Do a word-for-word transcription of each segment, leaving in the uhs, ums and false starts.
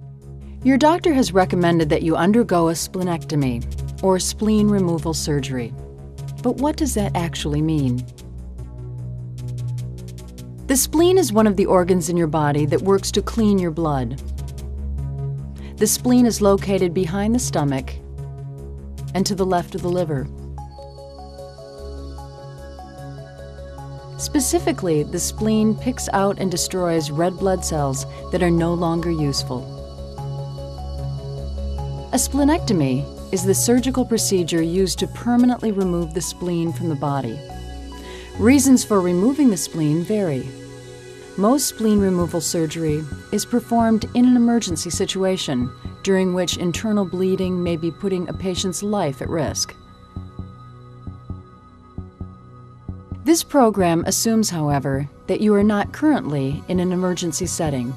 Your doctor has recommended that you undergo a splenectomy, or spleen removal surgery. But what does that actually mean? The spleen is one of the organs in your body that works to clean your blood. The spleen is located behind the stomach and to the left of the liver. Specifically, the spleen picks out and destroys red blood cells that are no longer useful. A splenectomy is the surgical procedure used to permanently remove the spleen from the body. Reasons for removing the spleen vary. Most spleen removal surgery is performed in an emergency situation during which internal bleeding may be putting a patient's life at risk. This program assumes, however, that you are not currently in an emergency setting.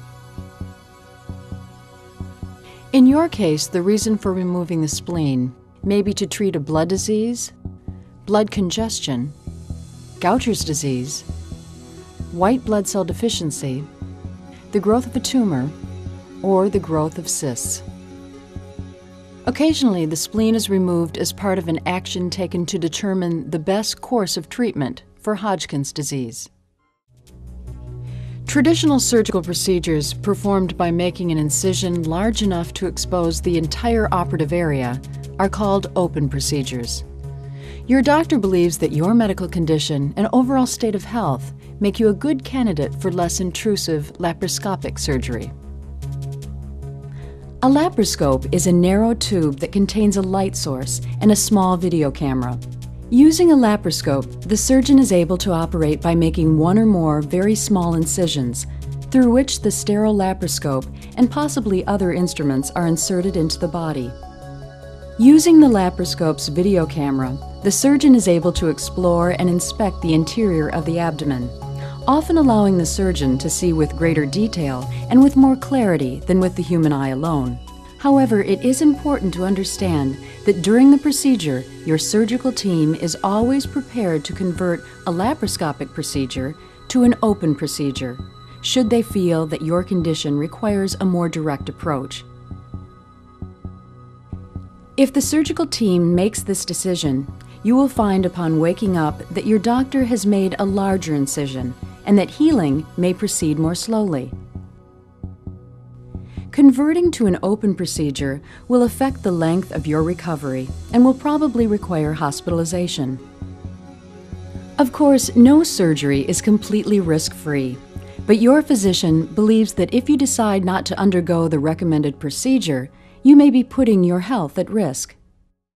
In your case, the reason for removing the spleen may be to treat a blood disease, blood congestion, Gaucher's disease, white blood cell deficiency, the growth of a tumor, or the growth of cysts. Occasionally, the spleen is removed as part of an action taken to determine the best course of treatment for Hodgkin's disease. Traditional surgical procedures performed by making an incision large enough to expose the entire operative area are called open procedures. Your doctor believes that your medical condition and overall state of health make you a good candidate for less intrusive laparoscopic surgery. A laparoscope is a narrow tube that contains a light source and a small video camera. Using a laparoscope, the surgeon is able to operate by making one or more very small incisions, through which the sterile laparoscope and possibly other instruments are inserted into the body. Using the laparoscope's video camera, the surgeon is able to explore and inspect the interior of the abdomen, often allowing the surgeon to see with greater detail and with more clarity than with the human eye alone. However, it is important to understand that during the procedure, your surgical team is always prepared to convert a laparoscopic procedure to an open procedure, should they feel that your condition requires a more direct approach. If the surgical team makes this decision, you will find upon waking up that your doctor has made a larger incision and that healing may proceed more slowly. Converting to an open procedure will affect the length of your recovery and will probably require hospitalization. Of course, no surgery is completely risk-free, but your physician believes that if you decide not to undergo the recommended procedure, you may be putting your health at risk.